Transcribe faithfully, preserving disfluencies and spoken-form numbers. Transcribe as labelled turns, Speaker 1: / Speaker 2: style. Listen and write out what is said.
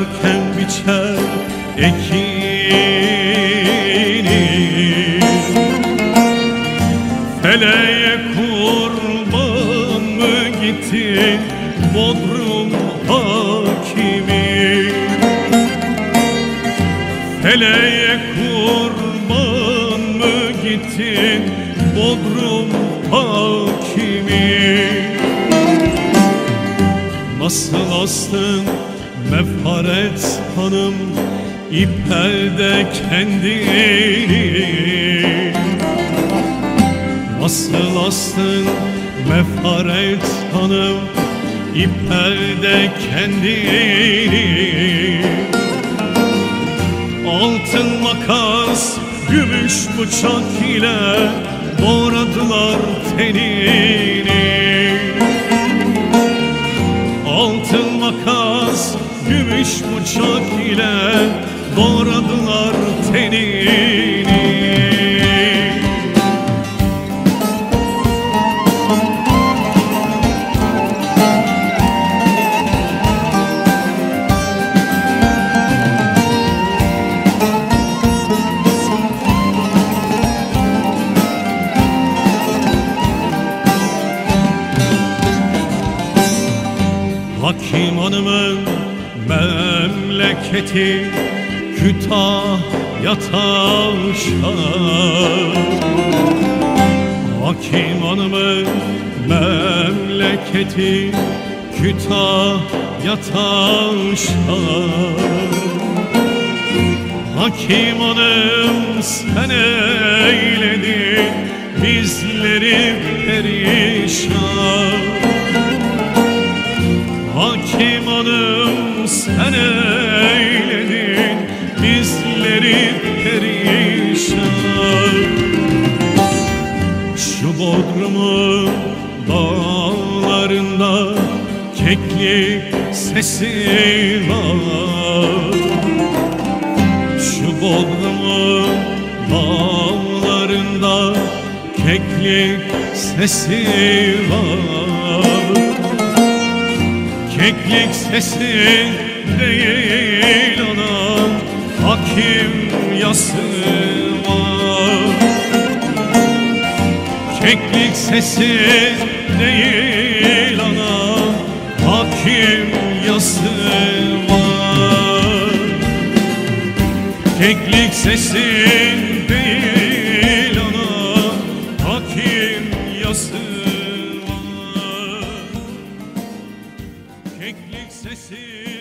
Speaker 1: Ekerken biçer ekini, feleğe kurban mı gittin Bodrum hakimi? Feleğe kurban mı gittin Bodrum hakimi? Nasıl astın Mefaret Hanım ipelde kendini? Nasıl astın Mefaret Hanım ipelde kendini? Altın makas, gümüş bıçak ile doğradılar tenini. Altın makas, gümüş bıçak ile doğradılar tenini. Hakim Hanım'ın memleketi Kütahya Tavşan. Hakim Hanım'ın memleketi Kütahya Tavşan. Hakim Hanım sen eyledin bizleri perişan. Hakim Hanım sen eyledin bizleri perişan. Şu Bodrum'un dağlarında keklik sesi var. Şu Bodrum'un dağlarında keklik sesi var. Keklik sesi değil anam, hakim yası var. Keklik sesi değil anam, hakim yası var. Keklik sesi değil anam, hakim yası. Keklik sesi